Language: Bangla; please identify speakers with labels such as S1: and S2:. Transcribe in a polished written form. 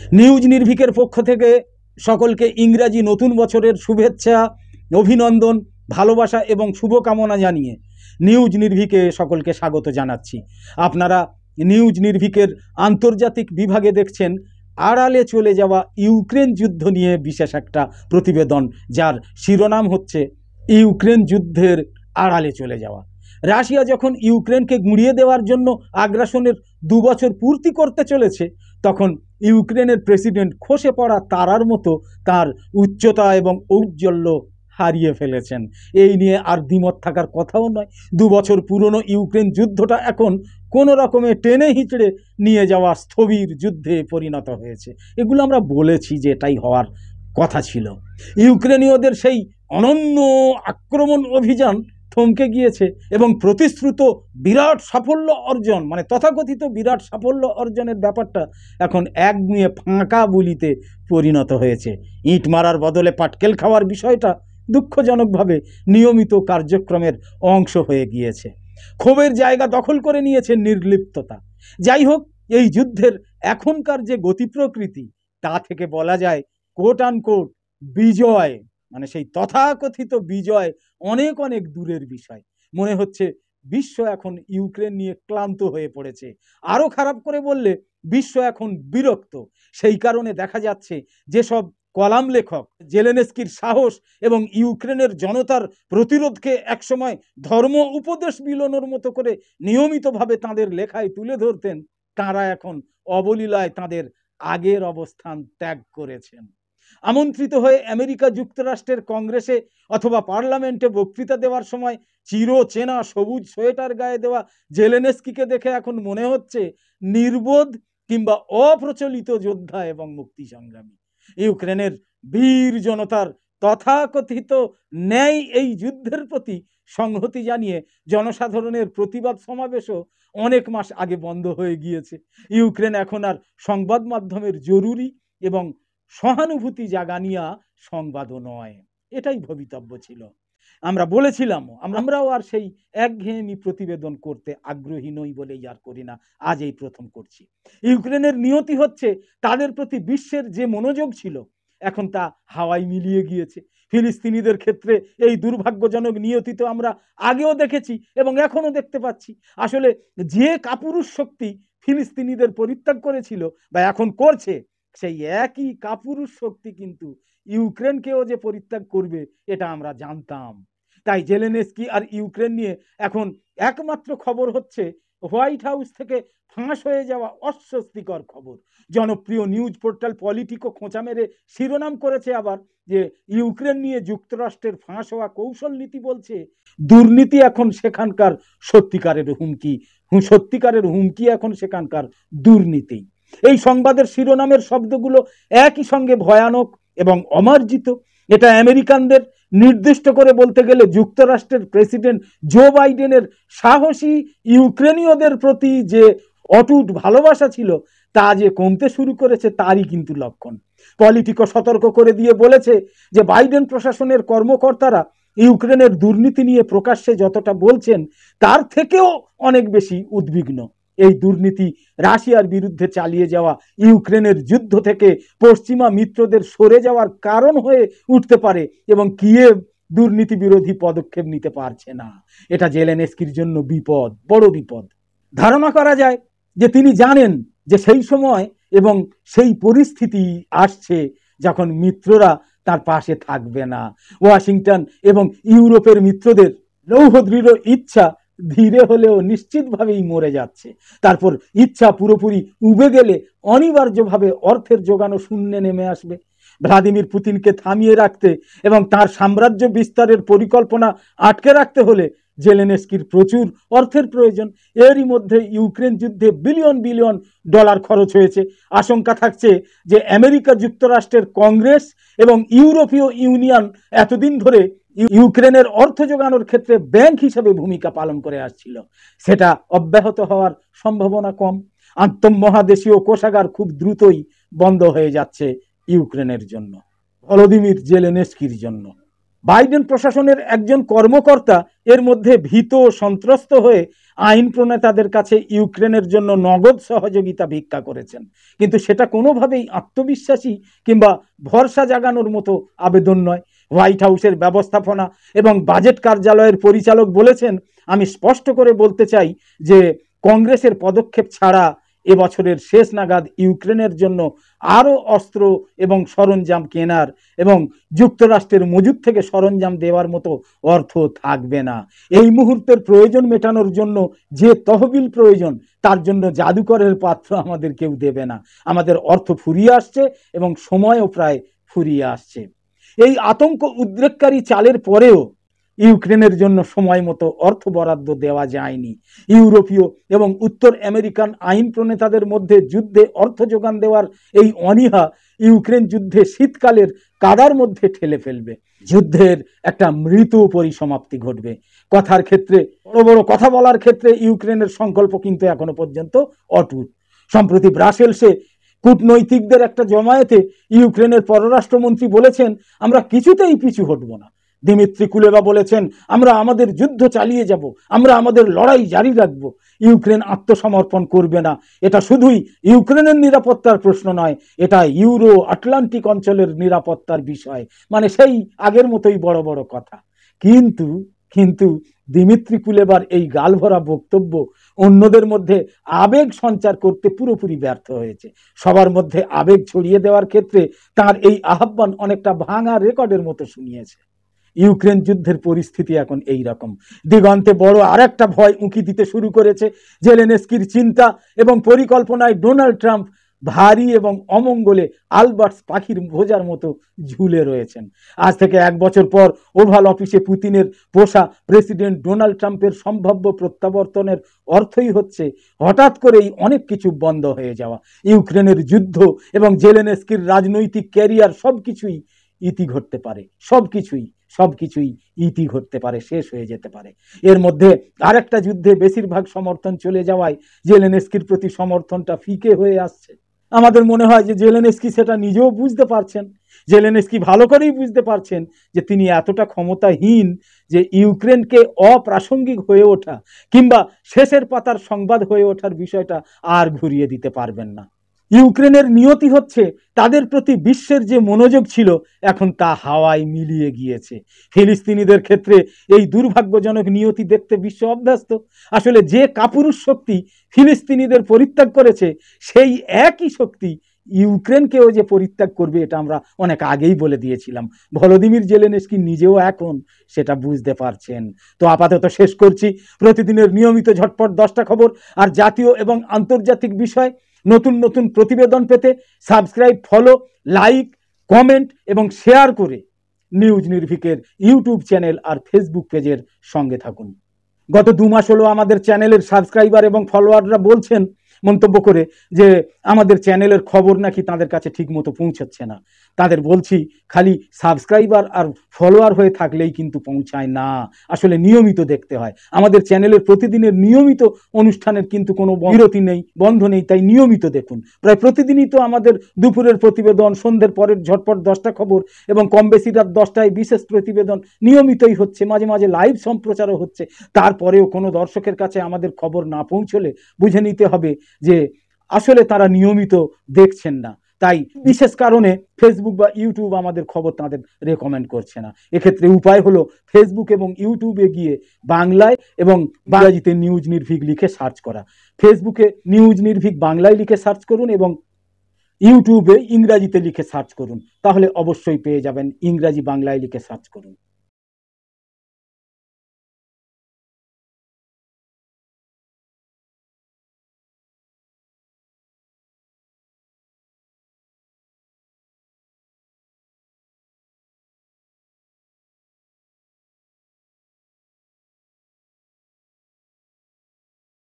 S1: নিউজ নির্ভীকের পক্ষ থেকে সকলকে ইংরাজি নতুন বছরের শুভেচ্ছা, অভিনন্দন, ভালোবাসা এবং শুভকামনা জানিয়ে নিউজ নির্ভীকে সকলকে স্বাগত জানাচ্ছি। আপনারা নিউজ নির্ভীকের আন্তর্জাতিক বিভাগে দেখছেন আড়ালে চলে যাওয়া ইউক্রেন যুদ্ধ নিয়ে বিশেষ একটা প্রতিবেদন, যার শিরোনাম হচ্ছে ইউক্রেন যুদ্ধের আড়ালে চলে যাওয়া। রাশিয়া যখন ইউক্রেনকে গুঁড়িয়ে দেওয়ার জন্য আগ্রাসনের 2 বছর পূর্তি করতে চলেছে, তখন ইউক্রেনের প্রেসিডেন্ট খসে পড়া তারার মতো তার উচ্চতা এবং ঔজ্জ্বল্য হারিয়ে ফেলেছেন। এই নিয়ে আর দ্বিমত থাকার কথাও নয়। 2 বছর পুরনো ইউক্রেন যুদ্ধটা এখন কোনো রকমে টেনে হিঁচড়ে নিয়ে যাওয়া স্থবির যুদ্ধে পরিণত হয়েছে। এগুলো আমরা বলেছি যে এটাই হওয়ার কথা ছিল। ইউক্রেনীয়দের সেই অনন্য আক্রমণ অভিযান থমকে গিয়েছে এবং প্রতিশ্রুত বিরাট সাফল্য অর্জন, মানে তথাকথিত বিরাট সাফল্য অর্জনের ব্যাপারটা এখন একগুঁয়ে ফাঁকা বলিতে পরিণত হয়েছে। ইট মারার বদলে পাটকেল খাওয়ার বিষয়টা দুঃখজনকভাবে নিয়মিত কার্যক্রমের অংশ হয়ে গিয়েছে। ক্ষোভের জায়গা দখল করে নিয়েছে নির্লিপ্ততা। যাই হোক, এই যুদ্ধের এখনকার যে গতি প্রকৃতি, তা থেকে বলা যায় কোট আনকোট বিজয়, মানে সেই তথাকথিত বিজয় অনেক অনেক দূরের বিষয়। মনে হচ্ছে বিশ্ব এখন ইউক্রেন নিয়ে ক্লান্ত হয়ে পড়েছে। আরও খারাপ করে বললে বিশ্ব এখন বিরক্ত। সেই কারণে দেখা যাচ্ছে যেসব কলাম লেখক জেলেনস্কির সাহস এবং ইউক্রেনের জনতার প্রতিরোধকে একসময় ধর্ম উপদেশ বিলোনোর মতো করে নিয়মিতভাবে তাদের লেখায় তুলে ধরতেন, তারা এখন অবলীলায় তাদের আগের অবস্থান ত্যাগ করেছেন। আমন্ত্রিত হয়ে আমেরিকা যুক্তরাষ্ট্রের কংগ্রেসে অথবা পার্লামেন্টে বক্তৃতা দেওয়ার সময় চিরচেনা সবুজ সোয়েটার গায়ে দেওয়া জেলেনস্কিকে দেখে এখন মনে হচ্ছে নির্বোধ কিংবা অপ্রচলিত যোদ্ধা এবং মুক্তি সংগ্রামী। ইউক্রেনের বীর জনতার তথাকথিত ন্যায় এই যুদ্ধের প্রতি সংহতি জানিয়ে জনসাধারণের প্রতিবাদ সমাবেশও অনেক মাস আগে বন্ধ হয়ে গিয়েছে। ইউক্রেন এখন আর সংবাদ মাধ্যমের জরুরি এবং সহানুভূতি জাগানিয়া সংবাদও নয়। এটাই ভবিতব্য ছিল। আমরা বলেছিলাম, আমরাও আর সেই একঘেয়েমি প্রতিবেদন করতে আগ্রহী নই বলেই আর করি না, আজ এই প্রথম করছি। ইউক্রেনের নিয়তি হচ্ছে তাদের প্রতি বিশ্বের যে মনোযোগ ছিল, এখন তা হাওয়ায় মিলিয়ে গিয়েছে। ফিলিস্তিনিদের ক্ষেত্রে এই দুর্ভাগ্যজনক নিয়তি তো আমরা আগেও দেখেছি এবং এখনো দেখতে পাচ্ছি। আসলে যে কাপুরুষ শক্তি ফিলিস্তিনিদের পরিত্যাগ করেছিল বা এখন করছে, সেই একই কাপুরুষ শক্তি কিন্তু ইউক্রেনকেও যে পরিত্যাগ করবে এটা আমরা জানতাম। তাই জেলেনস্কি আর ইউক্রেন নিয়ে এখন একমাত্র খবর হচ্ছে হোয়াইট হাউস থেকে ফাঁস হয়ে যাওয়া অস্বস্তিকর খবর। জনপ্রিয় নিউজ পোর্টাল পলিটিকো খোঁচা মেরে শিরোনাম করেছে আবার যে ইউক্রেন নিয়ে যুক্তরাষ্ট্রের ফাঁস হওয়া কৌশল নীতি বলছে দুর্নীতি এখন সেখানকার সত্যিকারের হুমকি, সত্যিকারের হুমকি এখন সেখানকার দুর্নীতি। এই সংবাদের শিরোনামের শব্দগুলো একই সঙ্গে ভয়ানক এবং অমার্জিত। এটা আমেরিকানদের, নির্দিষ্ট করে বলতে গেলে যুক্তরাষ্ট্রের প্রেসিডেন্ট জো বাইডেনের সাহসী ইউক্রেনীয়দের প্রতি যে অটুট ভালোবাসা ছিল, তা যে কমতে শুরু করেছে তারই কিন্তু লক্ষণ। পলিটিকো সতর্ক করে দিয়ে বলেছে যে বাইডেন প্রশাসনের কর্মকর্তারা ইউক্রেনের দুর্নীতি নিয়ে প্রকাশ্যে যতটা বলছেন তার থেকেও অনেক বেশি উদ্বিগ্ন। এই দুর্নীতি রাশিয়ার বিরুদ্ধে চালিয়ে যাওয়া ইউক্রেনের যুদ্ধ থেকে পশ্চিমা মিত্রদের সরে যাওয়ার কারণ হয়ে উঠতে পারে এবং কিয়েভ দুর্নীতি বিরোধী পদক্ষেপ নিতে পারছে না। এটা জেলেনস্কির জন্য বিপদ, বড় বিপদ। ধারণা করা যায় যে তিনি জানেন যে সেই সময় এবং সেই পরিস্থিতি আসছে যখন মিত্ররা তার পাশে থাকবে না। ওয়াশিংটন এবং ইউরোপের মিত্রদের লৌহদৃঢ় ইচ্ছা ধীরে হলেও নিশ্চিতভাবেই মরে যাচ্ছে। তারপর ইচ্ছা পুরোপুরি উবে গেলে অনিবার্যভাবে অর্থের যোগানো শূন্যে নেমে আসবে। ভ্লাদিমির পুতিনকে থামিয়ে রাখতে এবং তার সাম্রাজ্য বিস্তারের পরিকল্পনা আটকে রাখতে হলে জেলেনস্কির প্রচুর অর্থের প্রয়োজন। এরই মধ্যে ইউক্রেন যুদ্ধে বিলিয়ন বিলিয়ন ডলার খরচ হয়েছে। আশঙ্কা থাকছে যে আমেরিকা যুক্তরাষ্ট্রের কংগ্রেস এবং ইউরোপীয় ইউনিয়ন এতদিন ধরে ইউক্রেনের অর্থ যোগানোর ক্ষেত্রে ব্যাংক হিসেবে ভূমিকা পালন করে আসছিল, সেটা অব্যাহত হওয়ার সম্ভাবনা কম। আন্তঃমহাদেশীয় কোষাগার খুব দ্রুতই বন্ধ হয়ে যাচ্ছে ইউক্রেনের জন্য, ভলোদিমির জেলেনস্কির জন্য। বাইডেন প্রশাসনের একজন কর্মকর্তা এর মধ্যে ভীত সন্ত্রস্ত হয়ে আইন প্রণেতাদের কাছে ইউক্রেনের জন্য নগদ সহযোগিতা ভিক্ষা করেছেন, কিন্তু সেটা কোনোভাবেই আত্মবিশ্বাসী কিংবা ভরসা জাগানোর মতো আবেদন নয়। হোয়াইট হাউসের ব্যবস্থাপনা এবং বাজেট কার্যালয়ের পরিচালক বলেছেন, আমি স্পষ্ট করে বলতে চাই যে কংগ্রেসের পদক্ষেপ ছাড়া এবছরের শেষ নাগাদ ইউক্রেনের জন্য আরও অস্ত্র এবং সরঞ্জাম কেনার এবং যুক্তরাষ্ট্রের মজুদ থেকে সরঞ্জাম দেওয়ার মতো অর্থ থাকবে না। এই মুহূর্তের প্রয়োজন মেটানোর জন্য যে তহবিল প্রয়োজন তার জন্য জাদুকরের পাত্র আমাদের কেউ দেবে না। আমাদের অর্থ ফুরিয়ে আসছে এবং সময়ও প্রায় ফুরিয়ে আসছে। এই আতঙ্ক উদ্রেককারী চালের পরেও ইউক্রেনের জন্য সময় মতো অর্থ বরাদ্দ দেওয়া যায়নি। ইউরোপীয় এবং উত্তর আমেরিকান আইন প্রণেতাদের মধ্যে যুদ্ধে অর্থ যোগান দেওয়ার এই অনীহা ইউক্রেন যুদ্ধে শীতকালের কাদার মধ্যে ঠেলে ফেলবে। যুদ্ধের একটা মৃত পরিসমাপ্তি ঘটবে। কথার ক্ষেত্রে, বড় বড় কথা বলার ক্ষেত্রে ইউক্রেনের সংকল্প কিন্তু এখনো পর্যন্ত অটুট। সম্প্রতি ব্রাসেলসে কূটনৈতিকদের একটা জমায়েতে ইউক্রেনের পররাষ্ট্রমন্ত্রী বলেছেন, আমরা কিছুতেই পিছু হটব না। দিমিত্রি কুলেবা বলেছেন, আমরা আমাদের যুদ্ধ চালিয়ে যাব, আমরা আমাদের লড়াই জারি রাখব। ইউক্রেন আত্মসমর্পণ করবে না। এটা শুধুই ইউক্রেনের নিরাপত্তার প্রশ্ন নয়, এটা ইউরো আটলান্টিক অঞ্চলের নিরাপত্তার বিষয়। মানে সেই আগের মতোই বড় বড় কথা। কিন্তু দিমিত্রি কুলেবার এই গালভরা বক্তব্য অন্যদের মধ্যে আবেগ সঞ্চার করতে পুরোপুরি ব্যর্থ হয়েছে। সবার মধ্যে আবেগ ছড়িয়ে দেওয়ার ক্ষেত্রে তার এই আহ্বান অনেকটা ভাঙা রেকর্ডের মতো শুনিয়েছে। ইউক্রেন যুদ্ধের পরিস্থিতি এখন এই রকম। দিগন্তে বড় আরেকটা ভয় উঁকি দিতে শুরু করেছে। জেলেনস্কির চিন্তা এবং পরিকল্পনায় ডোনাল্ড ট্রাম্প ভারী এবং অমঙ্গলে আলবার্টস পাখির ভোজার মতো ঝুলে রয়েছেন। আজ থেকে 1 বছর পর ওভাল অফিসে পুতিনের পোষা প্রেসিডেন্ট ডোনাল্ড ট্রাম্পের সম্ভাব্য প্রত্যাবর্তনের অর্থই হচ্ছে হঠাৎ করেই অনেক কিছু বন্ধ হয়ে যাওয়া। ইউক্রেনের যুদ্ধ এবং জেলেনস্কির রাজনৈতিক ক্যারিয়ার সবকিছুই ইতি ঘটতে পারে। সবকিছুই ইতি ঘটতে পারে, শেষ হয়ে যেতে পারে। এর মধ্যে আরেকটা যুদ্ধে বেশিরভাগ সমর্থন চলে যাওয়ায় জেলেনস্কির প্রতি সমর্থনটা ফিকে হয়ে আসছে। আমাদের মনে হয় যে জেলেনস্কি সেটা নিজেও বুঝতে পারছেন। জেলেনস্কি ভালো করেই বুঝতে পারছেন যে তিনি এতটা ক্ষমতাহীন যে ইউক্রেনকে অপ্রাসঙ্গিক হয়ে ওঠা কিংবা শেষের পাতার সংবাদ হয়ে ওঠার বিষয়টা আর ঘুরিয়ে দিতে পারবেন না। ইউক্রেনের নিয়তি হচ্ছে, তাদের প্রতি বিশ্বের যে মনোযোগ ছিল এখন তা হাওয়ায় মিলিয়ে গিয়েছে। ফিলিস্তিনিদের ক্ষেত্রে এই দুর্ভাগ্যজনক নিয়তি দেখতে বিশ্ব অভ্যস্ত। আসলে যে কাপুরুষ শক্তি ফিলিস্তিনিদের পরিত্যাগ করেছে, সেই একই শক্তি ইউক্রেনকেও যে পরিত্যাগ করবে এটা আমরা অনেক আগেই বলে দিয়েছিলাম। ভলোদিমির জেলেনস্কি নিজেও এখন সেটা বুঝতে পারছেন। তো আপাতত শেষ করছি। প্রতিদিনের নিয়মিত ঝটপট 10টা খবর আর জাতীয় এবং আন্তর্জাতিক বিষয়, নতুন প্রতিবেদন পেতে সাবস্ক্রাইব, ফলো, লাইক, কমেন্ট এবং শেয়ার করে নিউজ নির্ভীকের ইউটিউব চ্যানেল আর ফেসবুক পেজের সঙ্গে থাকুন। গত 2 মাস হলো আমাদের চ্যানেলের সাবস্ক্রাইবার এবং ফলোয়াররা বলছেন মন্তব্য করে যে আমাদের চ্যানেলের খবর নাকি তাদের কাছে ঠিকমতো পৌঁছচ্ছে না। তাদের বলছি, খালি সাবস্ক্রাইবার আর ফলোয়ার হয়ে থাকলেই কিন্তু পৌঁছায় না। আসলে নিয়মিত দেখতে হয়। আমাদের চ্যানেলের প্রতিদিনের নিয়মিত অনুষ্ঠানের কিন্তু কোনো বিরতি নেই, বন্ধ নেই। তাই নিয়মিত দেখুন। প্রায় প্রতিদিনই তো আমাদের দুপুরের প্রতিবেদন, সন্ধ্যের পরের ঝটপট 10টা খবর এবং কম বেশি রাত 10টায় বিশেষ প্রতিবেদন নিয়মিতই হচ্ছে। মাঝে মাঝে লাইভ সম্প্রচারও হচ্ছে। তারপরেও কোনো দর্শকের কাছে আমাদের খবর না পৌঁছলে বুঝে নিতে হবে যে আসলে তারা নিয়মিত দেখছেন না। তাই বিশেষ কারণে ফেসবুক বা ইউটিউব আমাদের খবর তাদের রেকমেন্ড করছে না। এক্ষেত্রে উপায় হলো ফেসবুক এবং ইউটিউবে গিয়ে বাংলায় এবং ইংরাজিতে নিউজ নির্ভীক লিখে সার্চ করা। ফেসবুকে নিউজ নির্ভীক বাংলায় লিখে সার্চ করুন এবং ইউটিউবে ইংরাজিতে লিখে সার্চ করুন, তাহলে অবশ্যই পেয়ে যাবেন। ইংরাজি বাংলায় লিখে সার্চ করুন।